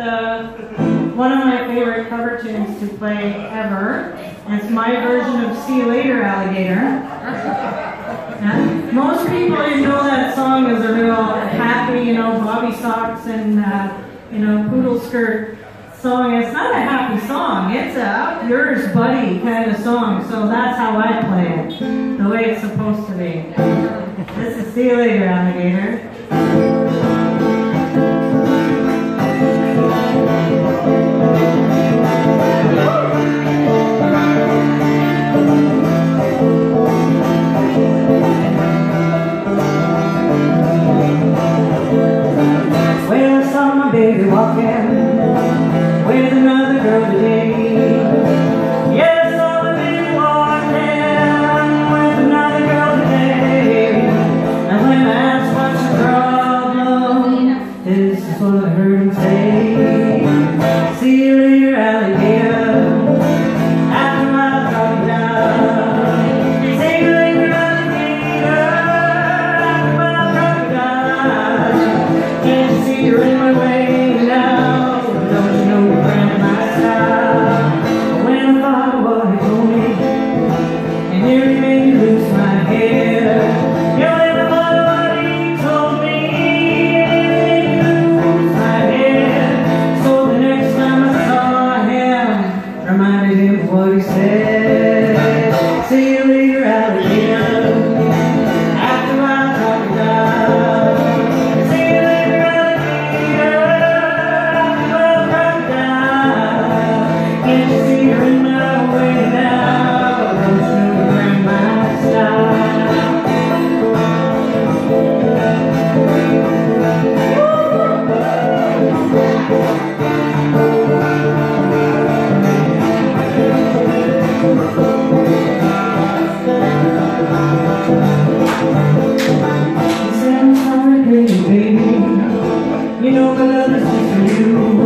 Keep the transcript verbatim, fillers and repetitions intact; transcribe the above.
uh, one of my favorite cover tunes to play ever. And it's my version of See You Later, Alligator. And most people didn't know that song is a real happy, you know, bobby socks and, uh, you know, poodle skirt song. It's not a happy song. It's a up yours, buddy kind of song. So that's how I play it, the way it's supposed to be. This is See You Later, Alligator. Well, I saw my baby walking with another girl today. Yeah, I saw my baby walking with another girl today. And when I asked what's the problem, this is what I heard him say. See you later, alligator. After my crocodile. See you later, alligator. After my crocodile. Can't you see you're in my way now? Don't you know you're brand my style? When I thought of what he told me, and nearly made me lose my head. You never thought of what he told me, and nearly made me lose my head. So the next time I saw him, reminded him of what he said. See you later, alligator. After my crocodile. See you later, alligator. After my crocodile. Can't you see you're in my way now? Don't you know you're in my style? He said, I'm sorry, baby, baby. You know my love is just for you.